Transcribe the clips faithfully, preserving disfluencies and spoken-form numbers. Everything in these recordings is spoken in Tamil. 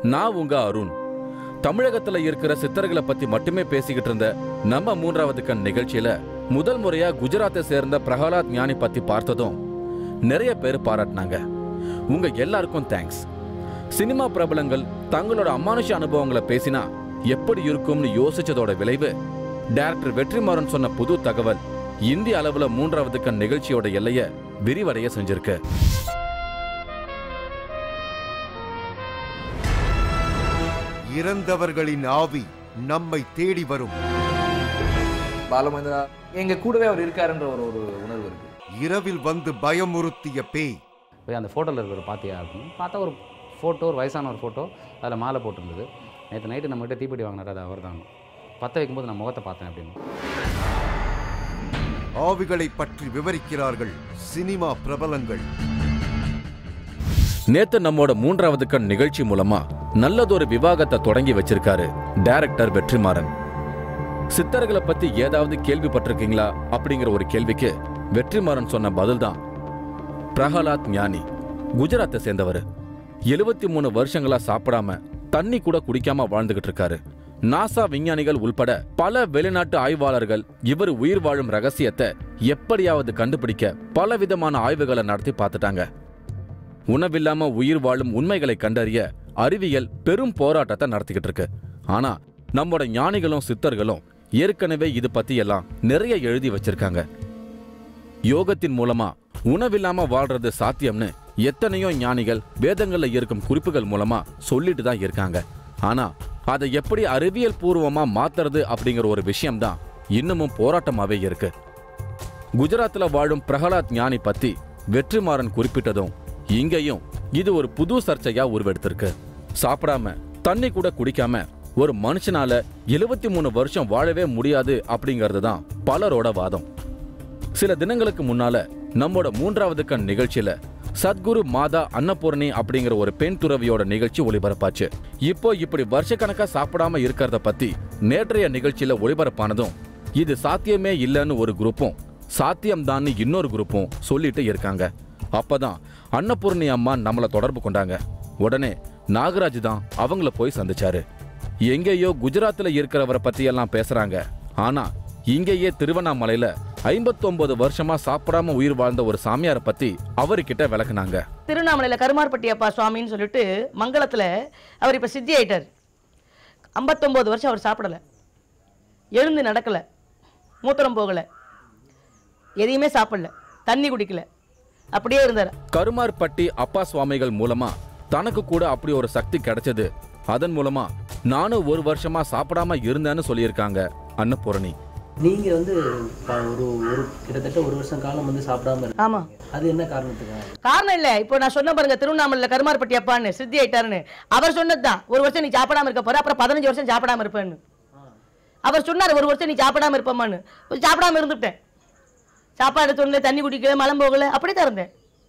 நான் உங்க அருண். தமிழகத்துல இருக்கிற சித்தர்களை பத்தி மட்டுமே பேசிக்கிட்டு இருந்த நம்ம மூன்றாவது கண் நிகழ்ச்சியில முதல் முறையா குஜராத்தை சேர்ந்த பிரகலாத் ஞானி பத்தி பார்த்ததும் நிறைய பேர் பாராட்டினாங்க. உங்க எல்லாருக்கும் தேங்க்ஸ். சினிமா பிரபலங்கள் தங்களோட அமானுஷ அனுபவங்களை பேசினா எப்படி இருக்கும்னு யோசிச்சதோட விளைவு டைரக்டர் வெற்றிமாறன் சொன்ன புது தகவல் இந்திய அளவுல மூன்றாவது கண் நிகழ்ச்சியோட எல்லைய விரிவடைய செஞ்சிருக்கு. இறந்தவர்களின் ஆவி நம்மை தேடி வரும். பாலமந்திரா எங்க கூடவே அவர் இருக்காருன்ற ஒரு ஒரு உணர்வு இருக்கு. இரவில் வந்து பயமுறுத்திய பேய். போய் அந்த ஃபோட்டோவில் இருக்கிற பார்த்தியா அப்படின்னு பார்த்தா ஒரு ஃபோட்டோ, ஒரு வயசான ஒரு ஃபோட்டோ, அதில் மாலை போட்டிருந்தது. நேற்று நைட்டு நம்மகிட்ட தீப்பெட்டி வாங்கினார், அது அவர் தான். பற்ற வைக்கும்போது நான் முகத்தை பார்த்தேன் அப்படின்னு. ஆவிகளை பற்றி விவரிக்கிறார்கள் சினிமா பிரபலங்கள். நேத்து நம்மோட மூன்றாவது கண் நிகழ்ச்சி மூலமா நல்லதொரு விவாகத்தை தொடங்கி வச்சிருக்காரு டைரக்டர் வெற்றிமாறன். சித்தர்களை பத்தி ஏதாவது கேள்விப்பட்டிருக்கீங்களா அப்படிங்கிற ஒரு கேள்விக்கு வெற்றிமாறன் சொன்ன பதில் தான் பிரகலாத் ஞானி. குஜராத்தை சேர்ந்தவர். எழுபத்தி மூணு வருஷங்களா சாப்பிடாம தண்ணி கூட குடிக்காம வாழ்ந்துகிட்டு இருக்காரு. நாசா விஞ்ஞானிகள் உள்பட பல வெளிநாட்டு ஆய்வாளர்கள் இவர் உயிர் வாழும் ரகசியத்தை எப்படியாவது கண்டுபிடிக்க பல விதமான ஆய்வுகளை நடத்தி பார்த்துட்டாங்க. உணவில்லாம உயிர் வாழும் உண்மைகளை கண்டறிய அறிவியல் பெரும் போராட்டத்தை நடத்திக்கிட்டு இருக்கு. ஆனா நம்மோட ஞானிகளும் சித்தர்களும் ஏற்கனவே இது பத்தி எல்லாம் நிறைய எழுதி வச்சிருக்காங்க. யோகத்தின் மூலமா உணவில்லாம வாழ்றது சாத்தியம்னு எத்தனையோ ஞானிகள் வேதங்கள்ல இருக்கும் குறிப்புகள் மூலமா சொல்லிட்டு தான் இருக்காங்க. ஆனா அதை எப்படி அறிவியல் பூர்வமா மாத்துறது அப்படிங்கிற ஒரு விஷயம்தான் இன்னமும் போராட்டமாவே இருக்கு. குஜராத்ல வாழும் பிரகலாத் ஞானி பத்தி வெற்றிமாறன் குறிப்பிட்டதும் இங்கேயும் இது ஒரு புது சர்ச்சையா உருவெடுத்திருக்கு. சாப்பிடாம தண்ணி கூட குடிக்காம ஒரு மனுஷனால எழுபத்தி மூணு வருஷம் வாழவே முடியாது அப்படிங்கிறது தான் பலரோட வாதம். சில தினங்களுக்கு முன்னால நம்மோட மூன்றாவது கண் நிகழ்ச்சியில சத்குரு மாதா அன்னபூர்ணி அப்படிங்கிற ஒரு பெண் துறவியோட நிகழ்ச்சி ஒளிபரப்பாச்சு. இப்போ இப்படி வருஷக்கணக்கா சாப்பிடாம இருக்கிறத பத்தி நேற்றைய நிகழ்ச்சியில ஒளிபரப்பானதும் இது சாத்தியமே இல்லைன்னு ஒரு குரூப்பும் சாத்தியம்தான் இன்னொரு குரூப்பும் சொல்லிட்டு இருக்காங்க. அப்பதான் அன்னபூர்ணி அம்மா நம்மள தொடர்பு கொண்டாங்க. உடனே நாகராஜ் தான் அவங்கள போய் சந்திச்சாரு. எங்கேயோ குஜராத்ல இருக்கிறவரை பத்தி எல்லாம் பேசுறாங்க. ஆனா இங்கேயே திருவண்ணாமலையில ஐம்பத்தி ஒன்பது வருஷமா சாப்பிடாம உயிர் வாழ்ந்த ஒரு சாமியாரை பத்தி அவர்கிட்ட விளக்குனாங்க. திருவண்ணாமலையில கருமார்பட்டி அப்பா சுவாமின்னு சொல்லிட்டு மங்களத்துல அவர் இப்ப சித்தி ஆயிட்டார். ஐம்பத்தொன்பது வருஷம் அவர் சாப்பிடல, எழுந்து நடக்கல, மூத்திரம் போகல, எதையுமே சாப்பிடல, தண்ணி குடிக்கல, அப்படியே இருந்தார். கருமார்பட்டி அப்பா சுவாமிகள் மூலமா தனக்கு கூட அப்படி ஒரு சக்தி கிடைச்சது. அதன் மூலமா நானும் ஒரு வருஷமா சாப்பிடாம இருந்தேன்னு சொல்லியிருக்காங்க அன்னபூரணி. நீங்க வந்து ஒரு ஒரு கிட்டத்தட்ட ஒரு வருஷம் காலம் வந்து சாப்பிடாம. ஆமா, அது என்ன காரணத்துக்கு? காரணம் இல்ல. இப்போ நான் சொன்ன பாருங்க, திருவண்ணாமலையில கருமார்பட்டி அப்பான்னு சித்தி ஆயிட்டாருன்னு அவர் சொன்னதுதான். ஒரு வருஷம் நீ சாப்பிடாம இருக்க போற, அப்புறம் பதினஞ்சு வருஷம் சாப்பிடாம இருப்பேன்னு அவர் சொன்னார். ஒரு வருஷம் நீ சாப்பிடாம இருப்பமான்னு. சாப்பிடாம இருந்துட்டேன். சாப்பாடு தோணல, தண்ணி குடிக்கல, மலம் போகல, அப்படித்தான் இருந்தேன்.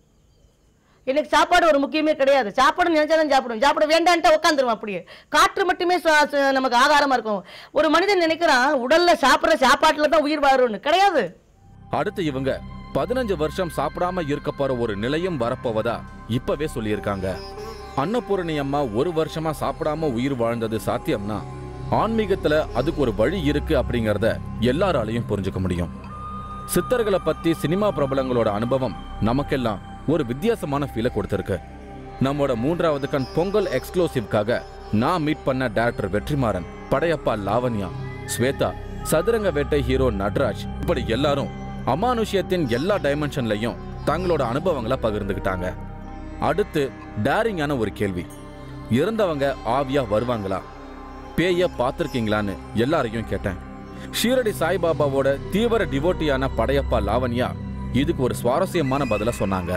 எனக்கு சாப்பாடு ஒரு முக்கியமே கிடையாது. சாப்பாடு நினைச்சாதான் சாப்பிடும், சாப்பிட வேண்டான்ட்டு உட்காந்துருவோம். அப்படியே காற்று மட்டுமே நமக்கு ஆதாரமா இருக்கும். ஒரு மனிதன் நினைக்கிறான் உடல்ல சாப்பிட்ற சாப்பாட்டுல தான் உயிர் வாழும்னு. கிடையாது. அடுத்து இவங்க பதினஞ்சு வருஷம் சாப்பிடாம இருக்க போற ஒரு நிலையும் வரப்போவதா இப்பவே சொல்லியிருக்காங்க. அன்னபூரணி அம்மா ஒரு வருஷமா சாப்பிடாம உயிர் வாழ்ந்தது சாத்தியம்னா ஆன்மீகத்துல அதுக்கு ஒரு வழி இருக்கு அப்படிங்கறத எல்லாராலையும் புரிஞ்சுக்க முடியும். சித்தர்களை பத்தி சினிமா பிரபலங்களோட அனுபவம் நமக்கெல்லாம் ஒரு வித்தியாசமான ஃபீலை கொடுத்திருக்கு. நம்மோட மூன்றாவது கண் பொங்கல் எக்ஸ்க்ளூசிவ்காக நான் மீட் பண்ண டைரக்டர் வெற்றிமாறன், படையப்பா லாவண்யா, ஸ்வேதா, சதுரங்க வேட்டை ஹீரோ நட்ராஜ், இப்படி எல்லாரும் அமானுஷ்யத்தின் எல்லா டைமென்ஷன்லையும் தங்களோட அனுபவங்களை பகிர்ந்துகிட்டாங்க. அடுத்து டேரிங்கான ஒரு கேள்வி. இறந்தவங்க ஆவியா வருவாங்களா, பேய பார்த்திருக்கீங்களான்னு எல்லாரையும் கேட்டேன். ஷீரடி சாய்பாபாவோட தீவிர டிவோட்டியான படையப்பா லாவண்யா இதுக்கு ஒரு சுவாரஸ்யமான பதில சொன்னாங்க.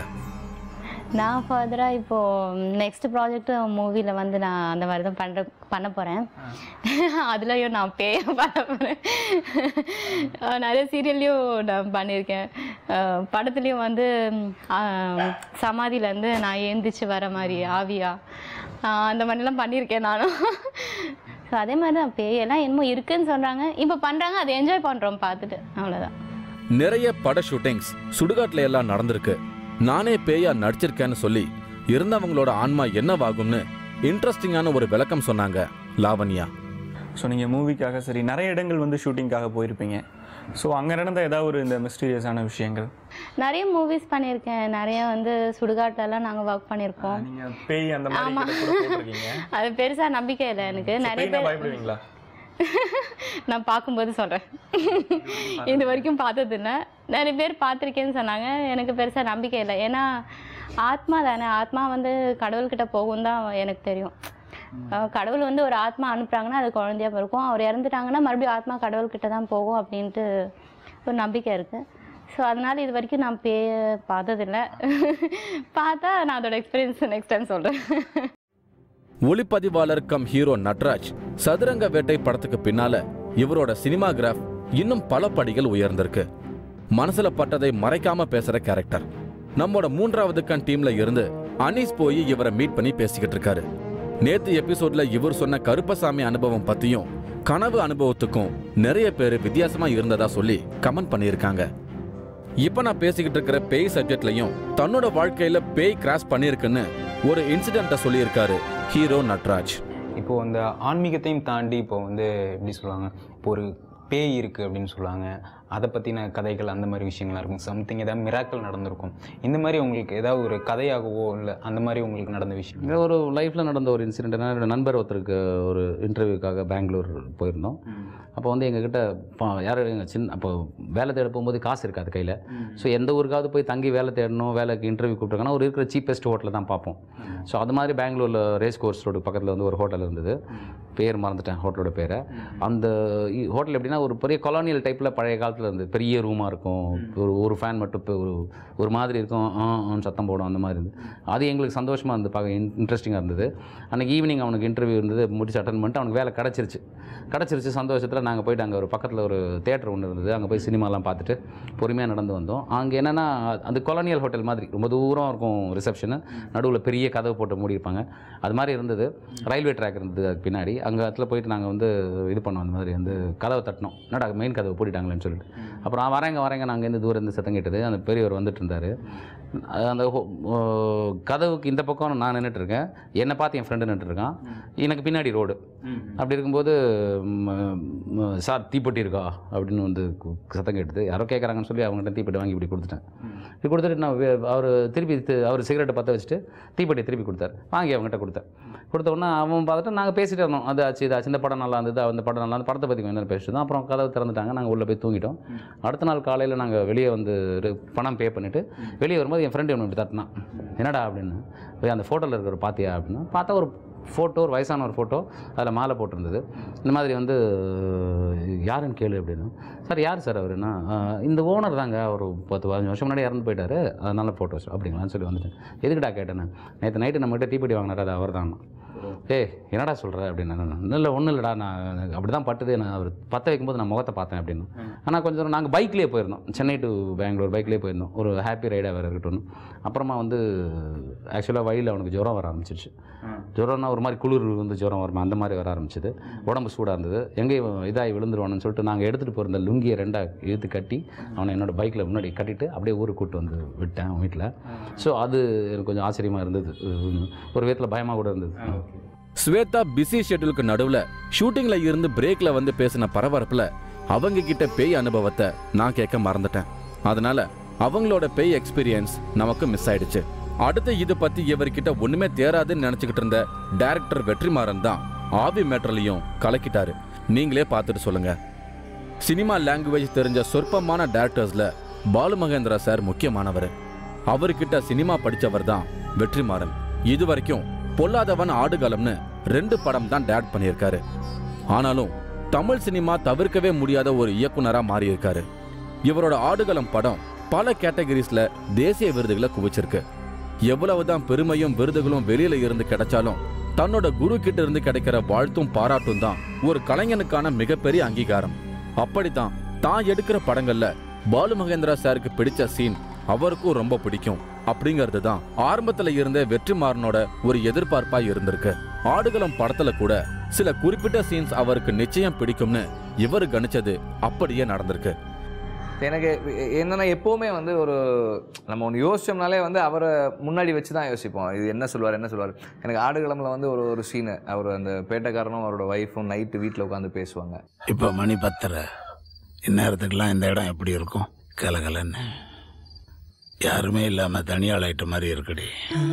நான் ஃபர்தராக இப்போது நெக்ஸ்ட் ப்ராஜெக்ட் மூவியில் வந்து நான் அந்த மாதிரி தான் பண்ணுற பண்ண போகிறேன். அதுலேயும் நான் பேய பண்ண போகிறேன். நிறைய சீரியல்லையும் நான் பண்ணியிருக்கேன். படத்துலேயும் வந்து சமாதியிலேருந்து நான் ஏந்திச்சு வர மாதிரி ஆவியா அந்த மாதிரிலாம் பண்ணியிருக்கேன் நானும். ஸோ அதே மாதிரி தான் பேயெல்லாம் என்னமோ இருக்குன்னு சொல்கிறாங்க, இப்போ பண்ணுறாங்க, அதை என்ஜாய் பண்ணுறோம் பார்த்துட்டு, அவ்வளோதான். நிறைய பட ஷூட்டிங்ஸ் சுடுகாட்டில் எல்லாம் நடந்திருக்கு. நானே பேயா நடிச்சிருக்கேன்னு சொல்லி இருந்தவங்களோட ஆன்மா என்னவாகும்னு இன்ட்ரெஸ்டிங்கான ஒரு விளக்கம் சொன்னாங்க லாவண்யா. ஸோ நீங்கள் மூவிக்காக சரி நிறைய இடங்கள் வந்து ஷூட்டிங்காக போயிருப்பீங்க. ஸோ அங்கே நடந்த ஏதாவது ஒரு இந்த மிஸ்டீரியஸான விஷயங்கள்? நிறைய மூவிஸ் பண்ணியிருக்கேன், நிறைய வந்து சுடுகாட்டெல்லாம் நாங்கள் ஒர்க் பண்ணியிருக்கோம். நீங்கள் பேய் அந்த மாதிரி கூட போட்டிருக்கீங்க. அது பெருசாக நம்பிக்கை இல்லை எனக்கு. நிறைய பேர் பயப்படுவீங்களா? நான் பார்க்கும்போது சொல்கிறேன், இது வரைக்கும் பார்த்ததில்லை. நிறைய பேர் பார்த்துருக்கேன்னு சொன்னாங்க, எனக்கு பெருசாக நம்பிக்கை இல்லை. ஏன்னா ஆத்மா தானே, ஆத்மா வந்து கடவுள்கிட்ட போகும் தான் எனக்கு தெரியும். கடவுள் வந்து ஒரு ஆத்மா அனுப்புகிறாங்கன்னா அது குழந்தையாக இருக்கும், அவர் இறந்துட்டாங்கன்னா மறுபடியும் ஆத்மா கடவுள்கிட்ட தான் போகும் அப்படின்ட்டு ஒரு நம்பிக்கை இருக்குது. ஸோ அதனால் இது வரைக்கும் நான் பே பார்த்ததில்லை. பார்த்தா நான் அதோட எக்ஸ்பீரியன்ஸ் நெக்ஸ்ட் டைம் சொல்கிறேன். ஒளிப்பதிவாளர் கம் ஹீரோ நட்ராஜ் சதுரங்க வேட்டை படத்துக்கு பின்னால இவரோட சினிமாகிராஃப் இன்னும் பல படிகள் உயர்ந்திருக்கு. மனசுல பட்டதை மறைக்காம பேசுற கேரக்டர். நம்மோட மூன்றாவது கண் டீம்ல இருந்து அனீஸ் போய் இவரை மீட் பண்ணி பேசிக்கிட்டு இருக்காரு. நேத்து எபிசோட்ல இவர் சொன்ன கருப்பசாமி அனுபவம் பத்தியும் கனவு அனுபவத்துக்கும் நிறைய பேர் வித்தியாசமா இருந்ததா சொல்லி கமெண்ட் பண்ணியிருக்காங்க. இப்ப நான் பேசிக்கிட்டு இருக்கிற பேய் சப்ஜெக்ட்லயும் தன்னோட வாழ்க்கையில பேய் கிராஸ் பண்ணியிருக்குன்னு ஒரு இன்சிடென்ட்டை சொல்லியிருக்காரு ஹீரோ நட்ராஜ். இப்போ அந்த ஆன்மீகத்தையும் தாண்டி இப்போ வந்து எப்படி சொல்லுவாங்க, இப்போ ஒரு பேய் இருக்குது அப்படின்னு சொல்லுவாங்க, அதை பற்றின கதைகள் அந்த மாதிரி விஷயங்கள்லாம் இருக்கும். சம்திங் ஏதாவது மிராக்கள் நடந்திருக்கும். இந்த மாதிரி உங்களுக்கு ஏதாவது ஒரு கதையாகவோ இல்லை அந்த மாதிரி உங்களுக்கு நடந்த விஷயம்? இந்த ஒரு லைஃப்பில் நடந்த ஒரு இன்சிடென்ட். என்னோட நண்பர் ஒருத்தருக்கு ஒரு இன்டர்வியூக்காக பெங்களூர் போயிருந்தோம். அப்போ வந்து எங்ககிட்ட யாரும் எங்கள் சின்ன அப்போ வேலை தேட போகும்போது காசு இருக்காது கையில். ஸோ எந்த ஊருக்காவது போய் தங்கி வேலை தேடணும், வேலைக்கு இன்டர்வியூ கூப்பிட்டாங்கன்னா ஒரு இருக்கிற சீப்பஸ்ட் ஹோட்டலில் தான் பார்ப்போம். ஸோ அது மாதிரி பெங்களூரில் ரேஸ் கோர்ஸ் ரோடு பக்கத்தில் வந்து ஒரு ஹோட்டல் இருந்தது, பேர் மறந்துட்டேன் ஹோட்டலோட பேரை. அந்த ஹோட்டல் எப்படின்னா ஒரு பெரிய கொலானியல் டைப்பில் பழைய காலத்தில் இருந்து பெரிய ரூமாக இருக்கும், ஒரு ஒரு ஃபேன் மட்டும் இப்போ ஒரு ஒரு மாதிரி இருக்கும், சத்தம் போடும், அந்த மாதிரி இருந்து அது எங்களுக்கு சந்தோஷமாக இருந்து பார்க்க இன்ட்ரெஸ்டிங்காக இருந்தது. அன்றைக்கி ஈவினிங் அவனுக்கு இன்டர்வியூ இருந்தது, முடிச்சு அட்டன் பண்ணிட்டு அவனுக்கு வேலை கிடச்சிருச்சு. கிடச்சிருச்சு சந்தோஷத்தில் நாங்கள் போய்ட்டு அங்கே ஒரு பக்கத்தில் ஒரு தேட்டர் ஒன்று இருந்தது, அங்கே போய் சினிமாலாம் பார்த்துட்டு பொறுமையாக நடந்து வந்தோம். அங்கே என்னென்னா அந்த கொலானியல் ஹோட்டல் மாதிரி ரொம்ப தூரம் இருக்கும் ரிசப்ஷனு, நடுவில் பெரிய கதவு போட்டு மூடியிருப்பாங்க, அது மாதிரி இருந்தது. ரயில்வே ட்ராக் இருந்தது அதுக்கு பின்னாடி. அங்கே இடத்துல போயிட்டு நாங்கள் வந்து இது பண்ணோம், அந்த மாதிரி வந்து கதவை தட்டினோம், என்னடா மெயின் கதவை பூட்டிட்டாங்களேன்னு சொல்லிட்டு. அப்புறம் வரேங்க வரேங்க நாங்கள் இருந்து தூரம் இருந்து சத்தம் கேட்டது. அந்த பெரியவர் வந்துட்டு இருந்தார். அந்த கதவுக்கு இந்த பக்கம் நான் நின்றுட்டுருக்கேன், என்னை பார்த்து என் ஃப்ரெண்டு நின்றுட்டுருக்கான், எனக்கு பின்னாடி ரோடு. அப்படி இருக்கும்போது சார் தீப்பெட்டி இருக்கா அப்படின்னு வந்து சத்தம் கேட்டது. யாரோ கேட்குறாங்கன்னு சொல்லி அவங்ககிட்ட தீப்பெட்டி வாங்கி இப்படி கொடுத்துட்டேன். இப்படி கொடுத்துட்டு நான் அவர் திருப்பி அவர் சிகரெட்டை பற்ற வச்சுட்டு தீப்பெட்டி திருப்பி கொடுத்தார், வாங்கி அவங்ககிட்ட கொடுத்தேன். கொடுத்த உடனே அவன் பார்த்துட்டு நாங்கள் பேசிகிட்டு இருந்தோம், அது ஆச்சு இது ஆச்சு, இந்த படம் நல்லா இருந்தது, அந்த படம் நல்லா இருந்தது, படத்தை பற்றி என்ன பேசிட்டு தான். அப்புறம் கதவு திறந்துட்டாங்க, நாங்கள் உள்ளே போய் தூங்கிட்டோம். அடுத்த நாள் காலையில் நாங்கள் வெளியே வந்து பணம் பே பண்ணிவிட்டு வெளியே வரும்போது என் ஃப்ரெண்டு ஒன்று இப்படி தட்டினான், என்னடா அப்படின்னு. போய் அந்த ஃபோட்டோவில் இருக்கிற பார்த்தியா அப்படின்னு பார்த்தா ஒரு ஃபோட்டோ, ஒரு வயசான ஒரு ஃபோட்டோ, அதில் மாலை போட்டிருந்தது. இந்த மாதிரி வந்து யாருன்னு கேளு அப்படின்னு. சார் யார் சார் அவருன்னா, இந்த ஓனர் தாங்க, ஒரு பத்து பதினஞ்சு வருஷம் முன்னாடி இறந்து போயிட்டார், அதனால ஃபோட்டோஸ் அப்படிங்களான்னு சொல்லி வந்துட்டேன். எதுக்கிட்டா கேட்டேன்னு, நேற்று நைட்டு நம்மகிட்ட தீப்பெட்டி வாங்கினார், அது அவர் தான். ஏய் என்னடா சொல்கிற அப்படின்னு. இல்லை ஒன்றும் இல்லைடா, நான் அப்படி தான் பட்டுது, நான் அவர் பற்ற வைக்கும்போது நான் முகத்தை பார்த்தேன் அப்படின்னு. ஆனால் கொஞ்சம் தூரம் நாங்கள் பைக்லேயே போயிருந்தோம், சென்னை டு பெங்களூர் பைக்லேயே போயிருந்தோம், ஒரு ஹாப்பி ரைடாக வேறு இருக்கட்டும். அப்புறமா வந்து ஆக்சுவலாக வழியில் அவனுக்கு ஜுரம் வர ஆரம்பிச்சிருச்சு. ஜுரம்னா ஒரு மாதிரி குளிர் வந்து ஜுரம் வருமா, அந்த மாதிரி வர ஆரம்பிச்சிது. உடம்பு சூடாக இருந்தது, எங்கேயும் இதாகி விழுந்துருவானு சொல்லிட்டு நாங்கள் எடுத்துகிட்டு போயிருந்த லுங்கியை ரெண்டாக இழுத்து கட்டி அவனை என்னோடய பைக்கில் முன்னாடி கட்டிட்டு அப்படியே ஊருக்கு கூப்பிட்டு வந்து விட்டேன் அவன் வீட்டில். ஸோ அது எனக்கு கொஞ்சம் ஆச்சரியமாக இருந்தது, ஒரு விதத்தில் பயமாக கூட இருந்தது. ஸ்வேதா பிஸி ஷெட்யூலுக்கு நடுவுல ஷூட்டிங்ல இருந்து பிரேக்ல வந்து பேசின பரபரப்புல அவங்க கிட்ட பேய் அனுபவத்தை நான் கேட்க மறந்துட்டேன். அதனால அவங்களோட பேய் எக்ஸ்பீரியன்ஸ் நமக்கு மிஸ் ஆயிடுச்சு. அடுத்து இது பத்தி இவர்கிட்ட ஒண்ணுமே தேராதுன்னு நினைச்சுக்கிட்டு இருந்த டைரக்டர் வெற்றிமாறன் தான் ஆவி மேட்டர்லையும் கலக்கிட்டாரு. நீங்களே பார்த்துட்டு சொல்லுங்க. சினிமா லாங்குவேஜ் தெரிஞ்ச சொற்பமான டைரக்டர்ஸ்ல பாலு மகேந்திரா சார் முக்கியமானவர். அவர்கிட்ட சினிமா படிச்சவர் தான் வெற்றிமாறன். இது வரைக்கும் பொல்லாதவன் ஆடுகளம்னு ரெண்டு படம் தான் டைரக்ட் பண்ணியிருக்காரு. ஆனாலும் தமிழ் சினிமா தவிர்க்கவே முடியாத ஒரு இயக்குனரா மாறியிருக்காரு. இவரோட ஆடுகளம் படம் பல கேட்டகரிஸ்ல தேசிய விருதுகளை குவிச்சிருக்கு. எவ்வளவுதான் பெருமையும் விருதுகளும் வெளியில இருந்து கிடைச்சாலும் தன்னோட குரு கிட்ட இருந்து கிடைக்கிற வாழ்த்தும் பாராட்டும் தான் ஒரு கலைஞனுக்கான மிகப்பெரிய அங்கீகாரம். அப்படித்தான் தான் எடுக்கிற படங்கள்ல பாலு மகேந்திரா சாருக்கு பிடிச்ச சீன் அவருக்கும் ரொம்ப பிடிக்கும் அப்படிங்கிறது தான் ஆரம்பத்துல இருந்த வெற்றிமாறனோட ஒரு எதிர்பார்ப்பா இருந்திருக்கு. ஆடுகளம் படத்துல கூட சில குறிப்பிட்ட சீன்ஸ் அவருக்கு நிச்சயம் பிடிக்கும்னு இவரு கணிச்சது அப்படியே நடந்திருக்கு. எனக்கு என்னென்னா எப்போவுமே வந்து ஒரு நம்ம ஒன்று யோசிச்சோம்னாலே வந்து அவரை முன்னாடி வச்சு தான் யோசிப்போம். இது என்ன சொல்லுவார் என்ன சொல்லுவார். எனக்கு ஆடுகளமில் வந்து ஒரு ஒரு சீனு அவர் அந்த பேட்டைக்காரனும் அவரோட ஒய்ஃபும் நைட்டு வீட்டில் உட்காந்து பேசுவாங்க. இப்போ மணி பத்தரை, இந்நேரத்துக்கெல்லாம் இந்த இடம் எப்படி இருக்கும்? கலகலன்னு யாருமே இல்லாமல் தனியாள் ஆயிட்ட மாதிரி இருக்குடி.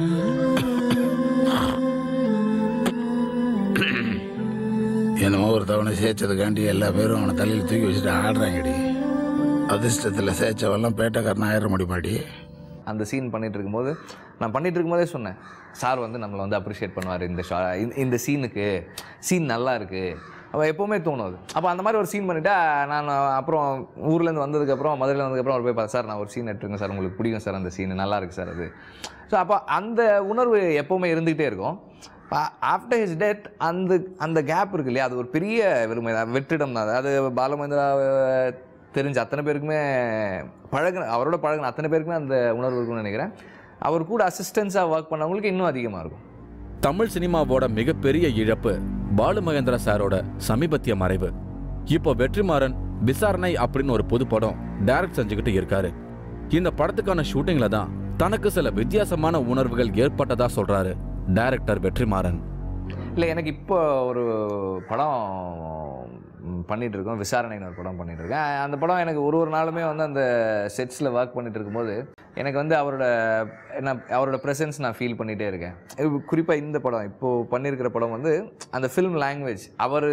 என்னமோ ஒரு தவணை சேர்த்ததுக்காண்டி எல்லா பேரும் அவனை தலையில் தூக்கி வச்சுட்டு ஆடுறாங்கடி. அதிர்ஷ்டத்தில் சேர்ச்சவெல்லாம் பேட்டைக்காரன் ஆயிட முடியுமாடி. அந்த சீன் பண்ணிகிட்டு இருக்கும்போது நான் பண்ணிகிட்டு இருக்கும்போதே சொன்னேன், சார் வந்து நம்மளை வந்து அப்ரிஷியேட் பண்ணுவார் இந்த ஷா இந்த சீனுக்கு. சீன் நல்லா இருக்குது அவள் எப்போவுமே தோணும் அது. அப்போ அந்த மாதிரி ஒரு சீன் பண்ணிவிட்டா நான் அப்புறம் ஊர்லேருந்து வந்ததுக்கப்புறம் மதுரையில் வந்ததுக்கப்புறம் அவர் போய் பார்த்தா, சார் நான் ஒரு சீன் எடுத்துருங்க சார், உங்களுக்கு பிடிக்கும் சார் அந்த சீன், நல்லா இருக்குது சார் அது. ஸோ அப்போ அந்த உணர்வு எப்போவுமே இருந்துக்கிட்டே இருக்கும். ஆஃப்டர் ஹிஸ் டெத் அந்த அந்த கேப் இருக்கு இல்லையா, அது ஒரு பெரிய வெறுமை தான், வெற்றிடம் தான். அது பாலுமகேந்திரா தெரிஞ்ச அத்தனை பேருக்குமே பழகின அவரோட பழகின அத்தனை பேருக்குமே அந்த உணர்வு இருக்குன்னு நினைக்கிறேன். அவர் கூட அசிஸ்டன்ஸாக ஒர்க் பண்ணவங்களுக்கு இன்னும் அதிகமாக இருக்கும். தமிழ் சினிமாவோட மிகப்பெரிய இழப்பு பாலுமகேந்திரா சாரோட சமீபத்திய மறைவு. இப்போ வெற்றிமாறன் விசாரணை அப்படின்னு ஒரு புது படம் டைரக்ட் செஞ்சுக்கிட்டு இருக்காரு. இந்த படத்துக்கான ஷூட்டிங்ல தான் தனக்கு சில வித்தியாசமான உணர்வுகள் ஏற்பட்டதா சொல்றாரு டைரக்டர் வெற்றிமாறன். இல்லை, எனக்கு இப்போ ஒரு படம் பண்ணிகிட்டு இருக்கோம், விசாரணைன்னு ஒரு படம் பண்ணிகிட்டு இருக்கேன். அந்த படம் எனக்கு ஒரு ஒரு நாளுமே வந்து அந்த செட்ஸில் ஒர்க் பண்ணிகிட்டு இருக்கும்போது எனக்கு வந்து அவரோட என்ன அவரோட ப்ரெசன்ஸ் நான் ஃபீல் பண்ணிகிட்டே இருக்கேன். குறிப்பாக இந்த படம் இப்போது பண்ணியிருக்கிற படம் வந்து அந்த ஃபில்ம் லாங்குவேஜ் அவர்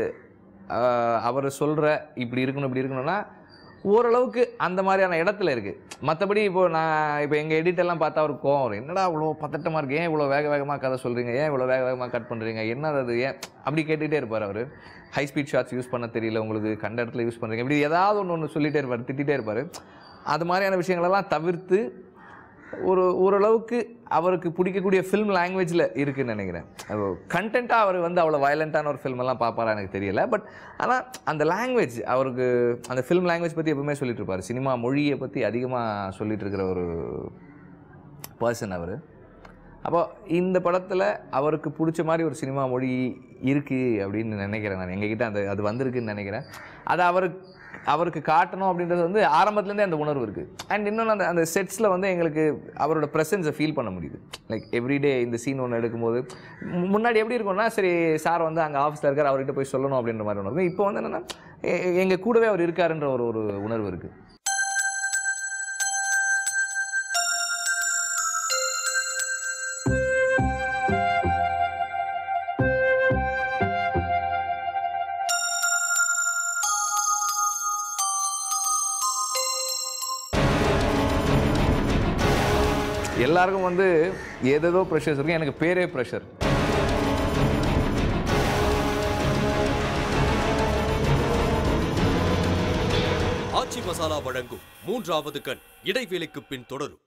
அவர் சொல்கிற இப்படி இருக்கணும் இப்படி இருக்கணும்னா ஓரளவுக்கு அந்த மாதிரியான இடத்துல இருக்குது. மற்றபடி இப்போது நான் இப்போ எங்கள் எடிட்டெல்லாம் பார்த்தா அவருக்கு கோவம் வரும், என்னடா இவ்வளோ பதட்டமாக இருக்குது, ஏன் இவ்வளோ வேக வேகமாக கதை சொல்கிறீங்க, ஏன் இவ்வளோ வேக வேகமாக கட் பண்ணுறீங்க, என்ன அது ஏன் அப்படி கேட்டுகிட்டே இருப்பார் அவர். ஹை ஸ்பீட் ஷாட்ஸ் யூஸ் பண்ண தெரியல உங்களுக்கு, கண்ட இடத்துல யூஸ் பண்ணுறீங்க, இப்படி ஏதாவது ஒன்று ஒன்று சொல்லிகிட்டே இருப்பார், திட்டிகிட்டே இருப்பார். அது மாதிரியான விஷயங்களெல்லாம் தவிர்த்து ஒரு ஓரளவுக்கு அவருக்கு பிடிக்கக்கூடிய ஃபில்ம் லாங்குவேஜில் இருக்குதுன்னு நினைக்கிறேன். கண்டென்ட்டாக அவர் வந்து அவ்வளோ வயலண்ட்டான ஒரு ஃபில்மெல்லாம் பார்ப்பாரா எனக்கு தெரியல. பட் ஆனால் அந்த லாங்குவேஜ் அவருக்கு அந்த ஃபில்ம் லாங்குவேஜ் பற்றி எப்பவுமே சொல்லிட்டு இருப்பார். சினிமா மொழியை பற்றி அதிகமாக சொல்லிகிட்டு இருக்கிற ஒரு பர்சன் அவர். அப்போ இந்த படத்தில் அவருக்கு பிடிச்ச மாதிரி ஒரு சினிமா மொழி இருக்குது அப்படின்னு நினைக்கிறேன் நான். எங்ககிட்ட அந்த அது வந்திருக்குன்னு நினைக்கிறேன். அதை அவருக்கு அவருக்கு காட்டணும் அப்படின்றது வந்து ஆரம்பத்துலேருந்தே அந்த உணர்வு இருக்குது. அண்ட் இன்னொன்று அந்த அந்த செட்ஸில் வந்து எங்களுக்கு அவரோட ப்ரெசன்ஸை ஃபீல் பண்ண முடியுது. லைக் எவ்ரிடே இந்த சீன் ஒன்று எடுக்கும்போது முன்னாடி எப்படி இருக்கும்னா, சரி சார் வந்து அங்கே ஆஃபீஸில் இருக்கார், அவர்கிட்ட போய் சொல்லணும் அப்படின்ற மாதிரி ஒன்று இருக்கும். இப்போ வந்து என்னென்னா எங்கள் கூடவே அவர் இருக்காருன்ற ஒரு ஒரு உணர்வு இருக்குது. எல்லாருக்கும் வந்து ஏதேதோ ப்ரெஷர்ஸ் இருக்கும், எனக்கு பேரே ப்ரெஷர். ஆச்சி மசாலா வழங்கும் மூன்றாவது கண் இடைவேளைக்கு பின் தொடரும்.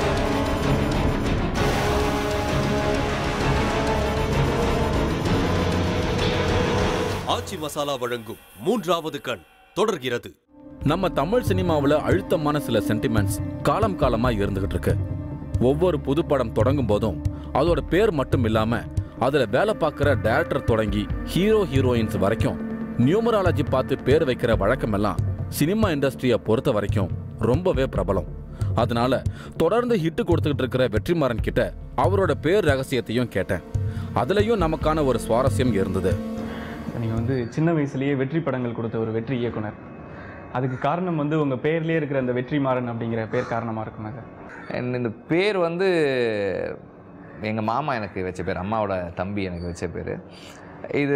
ஆச்சி மசாலா வழங்கும் மூன்றாவது கண் தொடர்கிறது. நம்ம தமிழ் சினிமாவில் அழுத்தமான சில சென்டிமெண்ட்ஸ் காலம் காலமா இருந்துகிட்டு இருக்கு. ஒவ்வொரு புது படம் தொடங்கும் போதும் அதோட பேர் மட்டும் இல்லாம அதுல வேலை பார்க்குற டைரக்டர் தொடங்கி ஹீரோ ஹீரோயின்ஸ் வரைக்கும் நியூமராலஜி பார்த்து பேர் வைக்கிற வழக்கமெல்லாம் சினிமா இண்டஸ்ட்ரியை பொறுத்த வரைக்கும் ரொம்பவே பிரபலம். அதனால தொடர்ந்து ஹிட்டு கொடுத்துக்கிட்டு இருக்கிற வெற்றிமாறன் கிட்ட அவரோட பேர் ரகசியத்தையும் கேட்டேன். அதுலயும் நமக்கான ஒரு சுவாரஸ்யம் இருந்தது. நீங்கள் வந்து சின்ன வயசுலேயே வெற்றி படங்கள் கொடுத்த ஒரு வெற்றி இயக்குனர், அதுக்கு காரணம் வந்து உங்கள் பேர்லேயே இருக்கிற அந்த வெற்றிமாறன் அப்படிங்கிற பேர் காரணமாக இருக்குமா சார்? இந்த பேர் வந்து எங்கள் மாமா எனக்கு வச்ச பேர், அம்மாவோட தம்பி எனக்கு வச்ச பேர். இது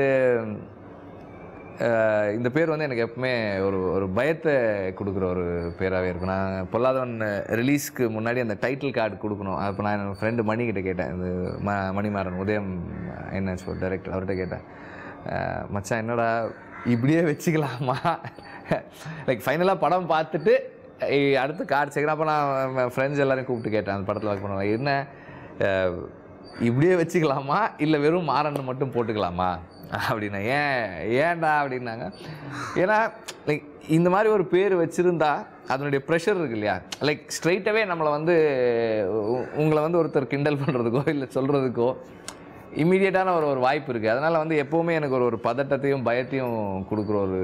இந்த பேர் வந்து எனக்கு எப்பவுமே ஒரு ஒரு பயத்தை கொடுக்குற ஒரு பேராகவே இருக்கும். நான் பொல்லாதவன் ரிலீஸ்க்கு முன்னாடி அந்த டைட்டில் கார்டு கொடுக்கணும். அப்போ நான் என் ஃப்ரெண்டு மணிக்கிட்ட கேட்டேன், இந்த ம மணிமாறன் உதயம் என்ன சொல் டைரக்டர், அவர்கிட்ட கேட்டேன், மச்சான் என்னடா இப்படியே வச்சுக்கலாமா, லைக் ஃபைனலாக படம் பார்த்துட்டு அடுத்து கார்டு சேர்க்குறேன். அப்போ நான் ஃப்ரெண்ட்ஸ் எல்லோரையும் கூப்பிட்டு கேட்டேன், அந்த படத்தில் ஒர்க் பண்ணுவாங்க, என்ன இப்படியே வச்சுக்கலாமா இல்லை வெறும் மாறன்னு மட்டும் போட்டுக்கலாமா அப்படின்னா, ஏன் ஏன்டா அப்படின்னாங்க. ஏன்னா லைக் இந்த மாதிரி ஒரு பேர் வச்சுருந்தா அதனுடைய ப்ரெஷர் இருக்கு இல்லையா, லைக் ஸ்ட்ரைட்டாகவே நம்மளை வந்து உங்களை வந்து ஒருத்தர் கிண்டல் பண்ணுறதுக்கோ இல்லை சொல்கிறதுக்கோ இம்மீடியட்டான ஒரு ஒரு வாய்ப்பு இருக்குது. அதனால் வந்து எப்போவுமே எனக்கு ஒரு ஒரு பதட்டத்தையும் பயத்தையும் கொடுக்குற ஒரு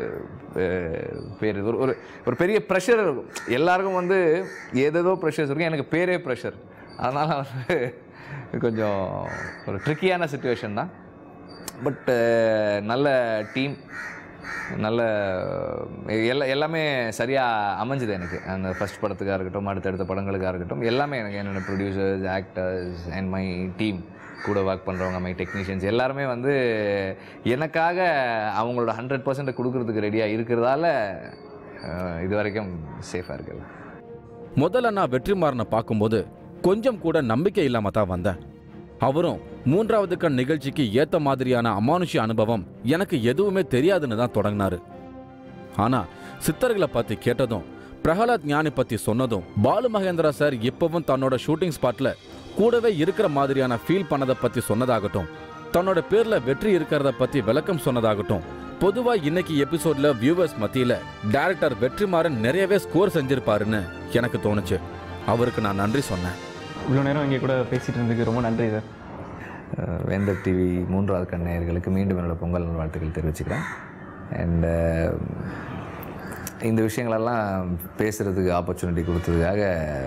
பேர் ஒரு ஒரு ஒரு பெரிய ப்ரெஷர் இருக்கும். எல்லாருக்கும் வந்து ஏதேதோ ப்ரெஷர்ஸ் இருக்கும், எனக்கு பேரே ப்ரெஷர். அதனால் வந்து கொஞ்சம் ஒரு ட்ரிக்கியான சுச்சுவேஷன் தான். பட் நல்ல டீம், நல்ல எல்லா எல்லாமே சரியாக அமைஞ்சுது எனக்கு. அந்த ஃபஸ்ட் படத்துக்காக இருக்கட்டும், அடுத்தடுத்த படங்களுக்காக இருக்கட்டும், எல்லாமே எனக்கு என்னோடய producers, actors and my team, கூட ஒர்க் பண்ணுறவங்க, மை டெக்னீஷியன்ஸ் எல்லாருமே வந்து எனக்காக அவங்களோட ஹண்ட்ரட் பர்சன்ட் கொடுக்கறதுக்கு ரெடியாக இருக்கிறதால இது வரைக்கும் சேஃபாக இருக்குல்ல. முதல்ல நான் வெற்றிமாறனை பார்க்கும்போது கொஞ்சம் கூட நம்பிக்கை இல்லாமல் தான் வந்தேன். அவரும் மூன்றாவது கண் நிகழ்ச்சிக்கு ஏத்த மாதிரியான அமானுஷ்ய அனுபவம் எனக்கு எதுவுமே தெரியாதுன்னு தான் தொடங்கினாரு. ஆனா சித்தர்களை பத்தி கேட்டதும், பிரகலாத் ஞானி பத்தி சொன்னதும், பாலு மகேந்திரா சார் இப்பவும் தன்னோட ஷூட்டிங் ஸ்பாட்ல கூடவே இருக்கிற மாதிரியான ஃபீல் பண்ணதை பத்தி சொன்னதாகட்டும், தன்னோட பேர்ல வெற்றி இருக்கிறத பத்தி விளக்கம் சொன்னதாகட்டும், பொதுவா இன்னைக்கு எபிசோட்ல வியூவர்ஸ் மத்தியில டைரக்டர் வெற்றிமாறன் நிறையவே ஸ்கோர் செஞ்சிருப்பாருன்னு எனக்கு தோணுச்சு. அவருக்கு நான் நன்றி சொன்னேன். இவ்வளோ நேரம் இங்கே கூட பேசிகிட்டு இருந்ததுக்கு ரொம்ப நன்றி சார். வேந்தர் டிவி மூன்றாவது கண் நேயர்களுக்கு மீண்டும் என்னோட பொங்கல் வாழ்த்துக்கள் தெரிவிச்சுக்கிறேன். அண்டு இந்த விஷயங்களெல்லாம் பேசுகிறதுக்கு ஆப்பர்ச்சுனிட்டி கொடுத்ததுக்காக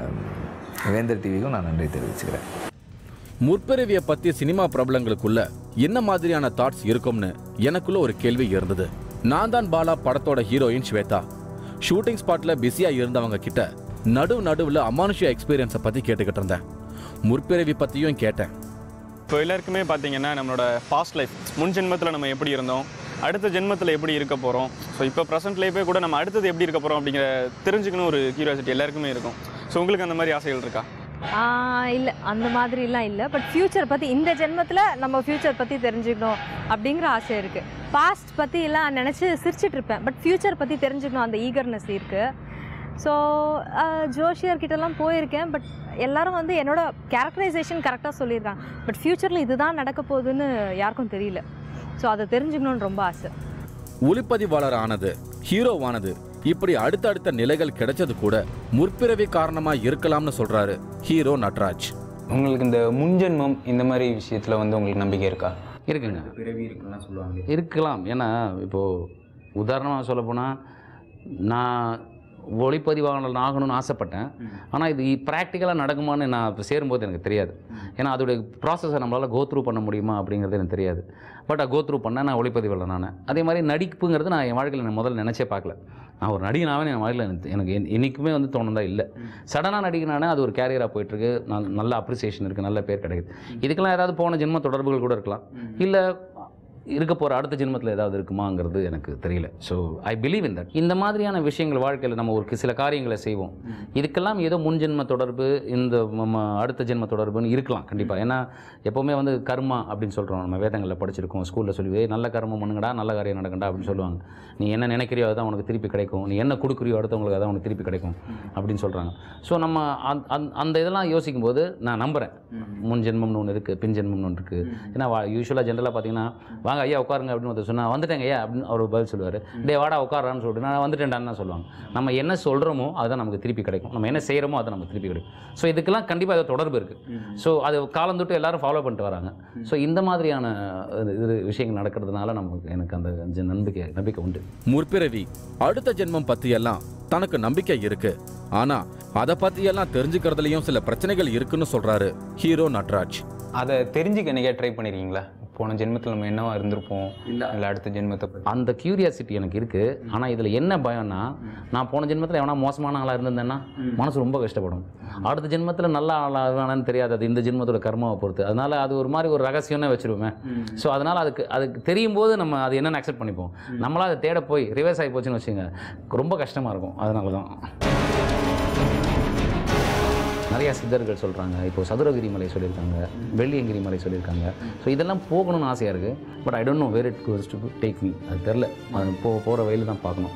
வேந்தர் டிவிக்கும் நான் நன்றி தெரிவிச்சுக்கிறேன். முற்பிறவியை பற்றி சினிமா பிரபலங்களுக்குள்ள என்ன மாதிரியான தாட்ஸ் இருக்கும்னு எனக்குள்ள ஒரு கேள்வி இருந்தது. நான் தான் பாலா படத்தோட ஹீரோயின் ஸ்வேதா. ஷூட்டிங் ஸ்பாட்ல பிஸியாக இருந்தவங்க கிட்ட நடு நடுவில் அமானுஷ்ய எக்ஸ்பீரியன்ஸை பற்றி கேட்டுக்கிட்டு இருந்தேன். முற்பிறவி பற்றியும் கேட்டேன். இப்போ எல்லாருக்குமே பார்த்தீங்கன்னா நம்மளோட பாஸ்ட் லைஃப், முன் ஜென்மத்தில் நம்ம எப்படி இருந்தோம், அடுத்த ஜென்மத்தில் எப்படி இருக்க போகிறோம், ஸோ இப்போ ப்ரெசென்ட் லைஃபே கூட நம்ம அடுத்தது எப்படி இருக்க போகிறோம் அப்படிங்கிற தெரிஞ்சுக்கணும் ஒரு கியூரியாசிட்டி எல்லாருக்குமே இருக்கும். ஸோ உங்களுக்கு அந்த மாதிரி ஆசைகள் இருக்கா? இல்லை, அந்த மாதிரிலாம் இல்லை. பட் ஃப்யூச்சர் பற்றி, இந்த ஜென்மத்தில் நம்ம ஃப்யூச்சர் பற்றி தெரிஞ்சுக்கணும் அப்படிங்கிற ஆசை இருக்குது. பாஸ்ட் பற்றி எல்லாம் நினச்சி சிரிச்சிட்ருப்பேன், பட் ஃப்யூச்சர் பற்றி தெரிஞ்சுக்கணும் அந்த ஈகர்னஸ் இருக்குது. ஸோ ஜோஷியர்கிட்டலாம் போயிருக்கேன், பட் எல்லோரும் வந்து என்னோட கேரக்டரைசேஷன் கரெக்டாக சொல்லியிருக்காங்க. பட் ஃப்யூச்சரில் இதுதான் நடக்க போகுதுன்னு யாருக்கும் தெரியல. ஸோ அதை தெரிஞ்சுக்கணுன்னு ரொம்ப ஆசை. ஒளிப்பதிவாளர் ஆனது, ஹீரோவானது, இப்படி அடுத்தடுத்த நிலைகள் கிடைச்சது கூட முற்பிறவி காரணமா இருக்கலாம்னு சொல்றாரு ஹீரோ நட்ராஜ். உங்களுக்கு இந்த முன்ஜென்மம் இந்த மாதிரி விஷயத்தில் வந்து உங்களுக்கு நம்பிக்கை இருக்கா? இருக்குங்க, பிறவி இருக்குன்னு சொல்லுவாங்க. இருக்கலாம். ஏன்னா இப்போது உதாரணமாக சொல்ல போனால், நான் ஒளிப்பதிவாளர் ஆகணும்னு ஆசைப்பட்டேன். ஆனால் இது ப்ராக்டிக்கலாக நடக்குமான்னு நான் இப்போ சேரும்போது எனக்கு தெரியாது. ஏன்னா அதோடைய ப்ராசஸை நம்மளால் கோ த்ரூ பண்ண முடியுமா அப்படிங்கிறது எனக்கு தெரியாது. பட் கோ த்ரூ பண்ணேன், நான் ஒளிப்பதிவாளர் நான். அதே மாதிரி நடிப்புங்கிறது நான் என் வாழ்க்கையில் நான் முதல்ல நினச்சே பார்க்கல. நான் ஒரு நடிகனாவே என் வாழ்க்கையில் எனக்கு என்றைக்குமே வந்து தோணுதா இல்லை. சடனாக நடிகனானே அது ஒரு கேரியராக போயிட்டுருக்கு, நல்ல அப்ரிசியேஷன் இருக்குது, நல்ல பேர் கிடைக்குது. இதுக்கெல்லாம் ஏதாவது போன ஜென்ம தொடர்புகள் கூட இருக்கலாம், இல்லை இருக்க போகிற அடுத்த ஜென்மத்தில் ஏதாவது இருக்குமாங்கிறது எனக்கு தெரியல. So I believe in that. இந்த மாதிரியான விஷயங்கள் வாழ்க்கையில் நம்ம ஒரு சில காரியங்களை செய்வோம், இதுக்கெல்லாம் ஏதோ முன் ஜென்ம தொடர்பு, இந்த அடுத்த ஜென்ம தொடர்புன்னு இருக்கலாம் கண்டிப்பாக. ஏன்னா எப்போவுமே வந்து கர்மா அப்படின்னு சொல்கிறோம், நம்ம வேதங்களில் படிச்சிருக்கோம், ஸ்கூலில் சொல்லி நல்ல கர்மம் பண்ணுங்கடா, நல்ல காரியம் நடக்கண்டா அப்படின்னு சொல்லுவாங்க. நீ என்ன நினைக்கிறியோ அதுதான் உனக்கு திருப்பி கிடைக்கும், நீ என்ன கொடுக்குறியோ அடுத்தவங்களுக்கு அதான் உனக்கு திருப்பி கிடைக்கும் அப்படின்னு சொல்கிறாங்க. ஸோ நம்ம அந்த இதெல்லாம் யோசிக்கும் போது நான் நம்புகிறேன் முன் ஜென்மம்னு ஒன்று இருக்குது, பின் ஜென்மம்னு ஒன்று இருக்குது. ஏன்னா யூஸ்வலாக ஜென்ரலாக பார்த்தீங்கன்னா, வாங்க ஐயா உட்காருங்க அப்படின்னு ஒருத்தர் சொன்னால் வந்துட்டேங்க ஐயா அப்படின்னு அவர் பதில் சொல்லுவார். டே வாடா உட்காரான்னு சொல்லிட்டு நான் வந்துட்டேன்டான்னு சொல்லுவாங்க. நம்ம என்ன சொல்கிறோமோ அதுதான் நமக்கு திருப்பி கிடைக்கும், நம்ம என்ன செய்கிறோமோ அதை நமக்கு திருப்பி கிடைக்கும். ஸோ இதுக்கெல்லாம் கண்டிப்பாக அது தொடர்பு இருக்குது. ஸோ அது காலம் தொட்டு எல்லாரும் ஃபாலோ பண்ணிட்டு வராங்க. ஸோ இந்த மாதிரியான இது விஷயங்கள் நடக்கிறதுனால நமக்கு எனக்கு அந்த நம்பிக்கை நம்பிக்கை உண்டு. முற்பிறவி, அடுத்த ஜென்மம் பற்றியெல்லாம் தனக்கு நம்பிக்கை இருக்கு. ஆனா அதை பற்றியெல்லாம் தெரிஞ்சுக்கிறதுலையும் சில பிரச்சனைகள் இருக்குன்னு சொல்றாரு ஹீரோ நட்ராஜ். அதை தெரிஞ்சுக்க நீங்கள் ட்ரை பண்ணியிருக்கீங்களா? போன ஜென்மத்தில் நம்ம என்னவா இருந்திருப்போம், இல்லை இல்லை அடுத்த ஜென்மத்தை பற்றி அந்த கியூரியாசிட்டி எனக்கு இருக்குது. ஆனால் இதில் என்ன பயம்னா, நான் போன ஜென்மத்தில் எவனா மோசமான ஆளாக இருந்திருந்தேன்னா மனசு ரொம்ப கஷ்டப்படும். அடுத்த ஜென்மத்தில் நல்ல ஆளாக தெரியாது, அது இந்த ஜென்மத்தோட கர்மாவை பொறுத்து. அதனால் அது ஒரு மாதிரி ஒரு ரகசியம்னே வச்சுருவேன். ஸோ அதனால் அதுக்கு அதுக்கு தெரியும் போது நம்ம அது என்னென்னு அக்செப்ட் பண்ணிப்போம். நம்மளால் அதை தேட போய் ரிவர்ஸ் ஆகி போச்சுன்னு வச்சுங்க, ரொம்ப கஷ்டமாக இருக்கும். அதனால தான் நிறையா சித்தர்கள் சொல்கிறாங்க. இப்போது சதுரகிரி மலை சொல்லியிருக்காங்க, வெள்ளியங்கிரி மலை சொல்லியிருக்காங்க. ஸோ இதெல்லாம் போகணும்னு ஆசையாக இருக்குது. But I don't know where it goes to take me. அது தெரில, அது போ போகிற வழியில் தான் பார்க்கணும்.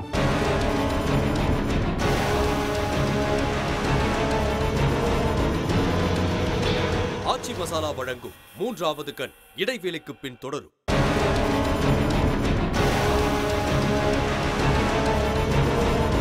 ஆச்சி மசாலா வழங்கும் மூன்றாவது கண் இடைவேளைக்கு பின் தொடரும்.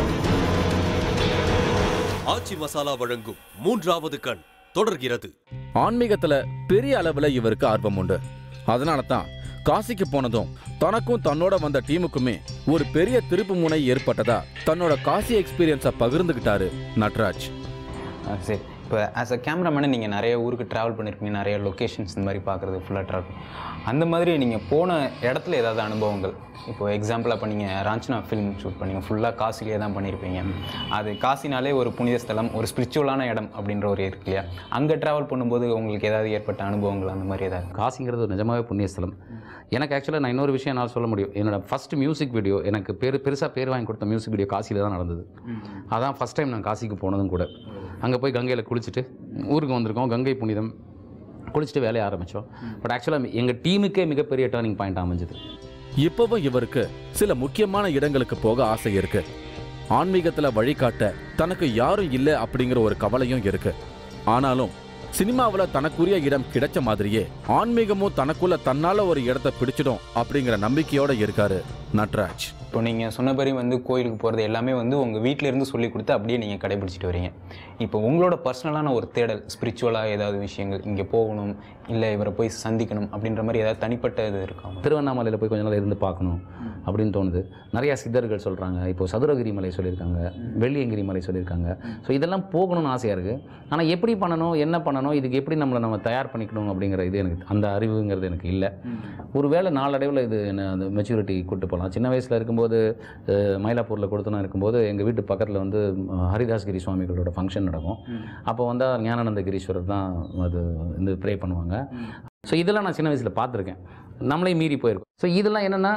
ஆச்சி மசாலா வழங்கும் மூன்றாவது கண் தொடர்கிறது. ஆன்மீகத்துல பெரிய அளவுல இவருக்கு ஆர்வம் உண்டு. அதனால தான் காசிக்கு போனதும் தனக்கும் தன்னோட வந்த டீமுக்குமே ஒரு பெரிய திருப்பு முனை ஏற்பட்டதா தன்னோட காசி எக்ஸ்பீரியன்ஸை பகிர்ந்துக்கிட்டாரு நட்ராஜ். சரி, இப்போ ஆஸ் அ கேமராமேனு நீங்கள் நிறைய ஊருக்கு ட்ராவல் பண்ணியிருப்பீங்க, நிறைய லொக்கேஷன்ஸ் இந்த மாதிரி பார்க்குறது ஃபுல்லாக ட்ராவல். அந்த மாதிரி நீங்கள் போன இடத்துல ஏதாவது அனுபவங்கள், இப்போ எக்ஸாம்பிள் அப்போ நீங்கள் ராஞ்சனா ஃபிலிம் ஷூட் பண்ணீங்க, ஃபுல்லாக காசிலே தான் பண்ணியிருப்பீங்க. அது காசினாலே ஒரு புனித ஸ்தலம், ஒரு ஸ்பிரிச்சுவலான இடம் அப்படின்ற ஒரு இருக்கு இல்லையா? அங்கே ட்ராவல் பண்ணும்போது உங்களுக்கு ஏதாவது ஏற்பட்ட அனுபவங்கள் அந்த மாதிரி ஏதாவது? காசிங்கிறது ஒரு நிஜமாகவே புண்ணியஸ்தலம். எனக்கு ஆக்சுவலாக நான் இன்னொரு விஷயம் நான் சொல்ல முடியும். என்னோட ஃபஸ்ட் மியூசிக் வீடியோ, எனக்கு பேர் பெருசாக பேர் வாங்கி கொடுத்த மியூசிக் வீடியோ காசியில் தான் நடந்தது. அதான் ஃபஸ்ட் டைம் நான் காசிக்கு போனதும் கூட. அங்கே போய் கங்கையில் குளிச்சுட்டு ஊருக்கு வந்திருக்கோம், கங்கை புனிதம் குளிச்சுட்டு வேலையை ஆரம்பித்தோம். பட் ஆக்சுவலாக எங்கள் டீமுக்கே மிகப்பெரிய டேர்னிங் பாயிண்ட் அமைஞ்சது. இப்பவும் இவருக்கு சில முக்கியமான இடங்களுக்கு போக ஆசை இருக்கு. ஆன்மீகத்துல வழிகாட்ட தனக்கு யாரும் இல்லை அப்படிங்கிற ஒரு கவலையும் இருக்கு. ஆனாலும் சினிமாவில் தனக்குரிய இடம் கிடைச்ச மாதிரியே ஆன்மீகமும் தனக்குள்ள தன்னால ஒரு இடத்தை பிடிச்சிடும் அப்படிங்கிற நம்பிக்கையோட இருக்காரு நட்ராஜ். இப்போ நீங்கள் சொன்னபடி வந்து கோயிலுக்கு போகிறது எல்லாமே வந்து உங்கள் வீட்டிலேருந்து சொல்லி கொடுத்து அப்படியே நீங்கள் கடைபிடிச்சிட்டு வரீங்க. இப்போ உங்களோட பர்சனலான ஒரு தேடல், ஸ்பிரிச்சுவலாக ஏதாவது விஷயங்கள், இங்கே போகணும், இல்லை இவரை போய் சந்திக்கணும் அப்படின்ற மாதிரி ஏதாவது தனிப்பட்ட இது இருக்காங்க? திருவண்ணாமலையில் போய் கொஞ்ச நாள் இருந்து பார்க்கணும் அப்படின்னு தோணுது. நிறையா சித்தர்கள் சொல்கிறாங்க. இப்போது சதுரகிரி மலை சொல்லியிருக்காங்க, வெள்ளியங்கிரி மலை சொல்லியிருக்காங்க. ஸோ இதெல்லாம் போகணும்னு ஆசையாக இருக்குது. ஆனால் எப்படி பண்ணணும், என்ன பண்ணணும், இதுக்கு எப்படி நம்மளை நம்ம தயார் பண்ணிக்கணும் அப்படிங்கிற இது எனக்கு அந்த அறிவுங்கிறது எனக்கு இல்லை. ஒரு வேளை நாளடைவில் இது என்ன அந்த மெச்சூரிட்டி கூப்பிட்டு போகலாம். சின்ன வயசில் இருக்கும்போது மயிலாப்பூரில் கொடுத்தனா இருக்கும்போது எங்கள் வீட்டு பக்கத்தில் வந்து ஹரிதாஸ்கிரி சுவாமிகளோட ஃபங்க்ஷன் நடக்கும். அப்போ வந்தால் ஞானானந்த கிரீஸ்வரர் தான் அது இந்த ப்ரே பண்ணுவாங்க. ஸோ இதெல்லாம் நான் சின்ன வயசில் பார்த்துருக்கேன், நம்மளே மீறி போயிருக்கோம். ஸோ இதெல்லாம் என்னென்னா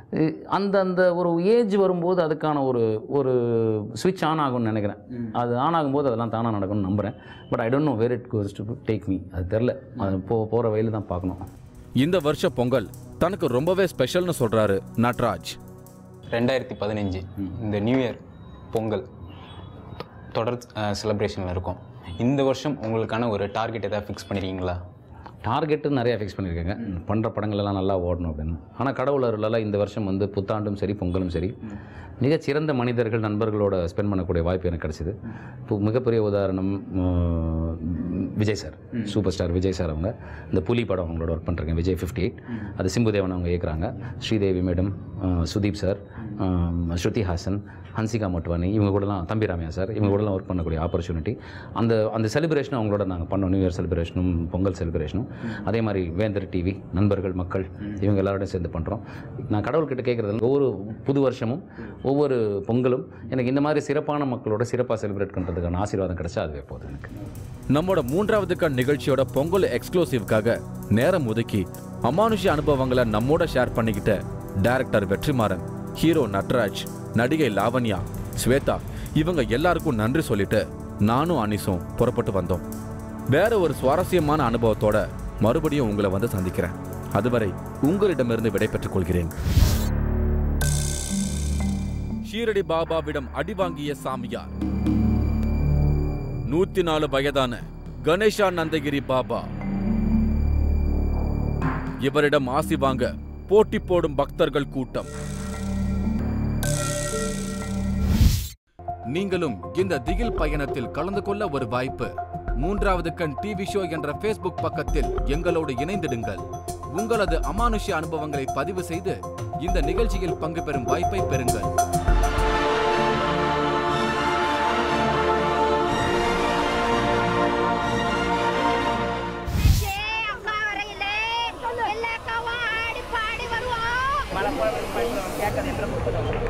அந்த அந்த ஒரு ஏஜ் வரும்போது அதுக்கான ஒரு ஒரு ஸ்விட்ச் ஆன் ஆகும்னு நினைக்கிறேன். அது ஆன் ஆகும்போது அதெல்லாம் தானாக நடக்கும்னு நம்புகிறேன். But I don't know where it goes to take me. அது தெரில, அது போ போகிற வழியில் தான் பார்க்கணும். இந்த வருஷ பொங்கல் தனக்கு ரொம்பவே ஸ்பெஷல்னு சொல்கிறாரு நட்ராஜ். ரெண்டாயிரத்தி பதினஞ்சு இந்த நியூ இயர் பொங்கல் தொடர் செலிப்ரேஷனில் இருக்கும். இந்த வருஷம் உங்களுக்கான ஒரு டார்கெட் எதாவது ஃபிக்ஸ் பண்ணியிருக்கீங்களா? டார்கெட்டு நிறையா ஃபிக்ஸ் பண்ணியிருக்கேங்க, பண்ணுற படங்களெல்லாம் நல்லா ஓடணும் அப்படின்னு. ஆனால் கடவுள் அருளால் இந்த வருஷம் வந்து புத்தாண்டும் சரி பொங்கலும் சரி மிகச்சிறந்த மனிதர்கள் நண்பர்களோட ஸ்பெண்ட் பண்ணக்கூடிய வாய்ப்பு எனக்கு கிடச்சிது. இப்போ மிகப்பெரிய உதாரணம் Vijay sir, super star Vijay sir. அவங்க இந்த புலி படம் அவங்களோட ஒர்க் பண்ணுறாங்க, விஜய் ஃபிஃப்டி எயிட். அது சிம்புதேவன் அவங்க இயக்குறாங்க. ஸ்ரீதேவி மேடம், சுதீப் சார், ஸ்ருதி ஹாசன், ஹன்சிகா மோட்வானி, இவங்க கூடலாம், தம்பி ராமையா சார், இவங்க கூடலாம் ஒர்க் பண்ணக்கூடிய ஆப்பர்ச்சுனிட்டி. அந்த அந்த செலிப்ரேஷனும் அவங்களோட நாங்கள் பண்ணோம். நியூ இயர் செலிப்ரேஷனும் பொங்கல் செலிப்ரேஷனும். அதே மாதிரி வேந்தர் டிவி, நண்பர்கள், மக்கள், இவங்க எல்லாரோடையும் சேர்ந்து பண்ணுறோம். நான் கடவுள்கிட்ட கேட்குறது ஒவ்வொரு புது வருஷமும் ஒவ்வொரு பொங்கலும் எனக்கு இந்த மாதிரி சிறப்பான மக்களோட சிறப்பாக செலிப்ரேட் பண்ணுறதுக்கான ஆசீர்வாதம் கிடைச்சா அதுவே போதும் எனக்கு. நம்மோட மூன்றாவது கண் நிகழ்ச்சியோட பொங்கல் எக்ஸ்க்ளூசிவ்காக நேரம் ஒதுக்கி அமானுஷ்ய அனுபவங்களை நம்மோட ஷேர் பண்ணிக்கிட்ட டைரக்டர் வெற்றிமாறன், ஹீரோ நட்ராஜ், நடிகை லாவண்யா, ஸ்வேதா, இவங்க எல்லாருக்கும் நன்றி சொல்லிட்டு நானும் அனிசும் புறப்பட்டு வந்தோம். வேற ஒரு சுவாரஸ்யமான அனுபவத்தோட மறுபடியும் உங்களை வந்து சந்திக்கிறேன். அதுவரை உங்களிடமிருந்து விடைபெற்றுக் கொள்கிறேன். ஷீரடி பாபாவிடம் அடிவாங்கிய சாமியார், நூத்தி நாலு வயதான கணேஷா நந்தகிரி பாபா. இவரிடம் ஆசி வாங்க போட்டி போடும் பக்தர்கள் கூட்டம். நீங்களும் இந்த திகில் பயணத்தில் கலந்து கொள்ள ஒரு வாய்ப்பு. மூன்றாவது கண் டிவி ஷோ என்ற ஃபேஸ்புக் பக்கத்தில் எங்களோடு இணைந்திடுங்கள். உங்களது அமானுஷ்ய அனுபவங்களை பதிவு செய்து இந்த நிகழ்ச்சியில் பங்கு பெறும் வாய்ப்பை பெறுங்கள். மழை கேட்க